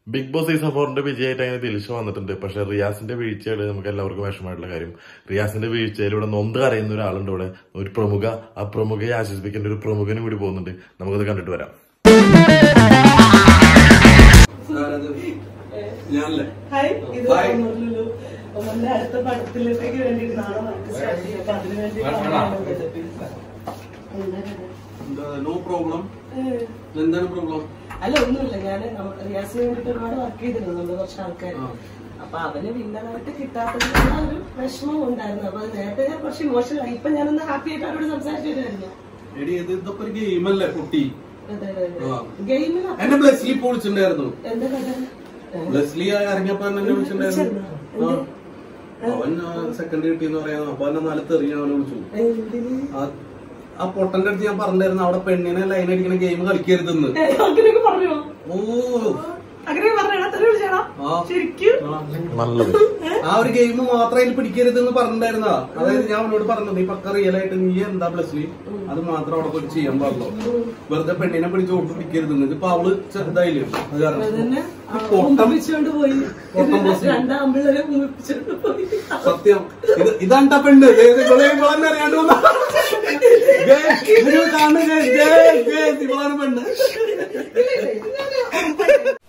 Big boss season 4 വിജയമായിട്ട് അങ്ങനെ ദിൽഷ വന്നിട്ടുണ്ട്. പക്ഷെ റിയാസിന്റെ വീഴ്ചയാണ് നമുക്ക് എല്ലാവർക്കും വിഷമമായിട്ടുള്ള കാര്യം. റിയാസിന്റെ വീഴ്ചയിലൂടെ നൊന്ത് അറിയുന്ന ഒരാളുണ്ട് ഇവിടെ, ഒരു പ്രമുഖ. ആ പ്രമുഖയെ ആശ്വസിപ്പിക്കേണ്ട ഒരു പ്രമുഖനും കൂടി പോകുന്നുണ്ട്. നമുക്കത് കണ്ടിട്ട് വരാം. അടുത്ത പടത്തിലേക്ക് വേണ്ടിട്ട് നാളെ നോ പ്രോബ്ലം. എന്താണ് പ്രോബ്ലം? അല്ല, ഒന്നുമില്ല. ഞാൻ റിയാസിന് വേണ്ടിട്ട് ഒരുപാട് വർക്ക് ചെയ്തിരുന്നു നമ്മള് കുറച്ച് ആൾക്കാർ. അപ്പൊ അവന് വിന്നറായിട്ട് കിട്ടാത്തതിനുള്ള ഒരു വിഷമം ഉണ്ടായിരുന്നു. അപ്പൊ നേരത്തെ ഞാൻ കുറച്ച് ഇമോഷണലായി. ഇപ്പൊ ഞാനൊന്ന് ഹാപ്പി ആയിട്ട് അവരോട് സംസാരിച്ചു വരുമായിരുന്നു. ഇതൊക്കെ ഒരു ഗെയിമല്ലേ കുട്ടി? ഗെയിമിൽ എന്നെ ബ്ലെസ്ലി വിളിച്ചിട്ടുണ്ടായിരുന്നു. എന്താ ബ്ലെസ്ലി ഇറങ്ങിയപ്പോ എന്നെ വിളിച്ചിട്ടുണ്ടായിരുന്നു. അവൻ സെക്കൻഡ് കിട്ടിയെന്ന് പറയാ. അപ്പൊ എന്നെ നല്ല തെറിയ അവനെ വിളിച്ചു. ആ പൊട്ടന്റെ അടുത്ത് ഞാൻ പറഞ്ഞിരുന്നു അവിടെ പെണ്ണിനെ ലൈൻ അടിക്കണ ഗെയിം കളിക്കരുതെന്ന്. പറഞ്ഞോ? ഓ, നല്ലത്. ആ ഒരു ഗെയിം മാത്രം അതിൽ പിടിക്കരുതെന്ന് പറഞ്ഞിട്ടുണ്ടായിരുന്നാ. അതായത് ഞാൻ അവനോട് പറഞ്ഞത് നീ പക്ക റിയൽ ആയിട്ട് നീ എന്താ ബ്ലെസ്ലി അത് മാത്രം അവിടെ പോയി ചെയ്യാൻ പാടുള്ളൂ. വെറുതെ പെണ്ണിനെ പിടിച്ച് ഓട്ട് പിടിക്കരുതെന്ന്. ഇതിപ്പോ അവള് ചെറുതായില്ലേ, അത് കാരണം സത്യം ഇതാണ്ടാ പെണ്ണ് അറിയാണ്ട് ഇവളാണ് പെണ്ണ്.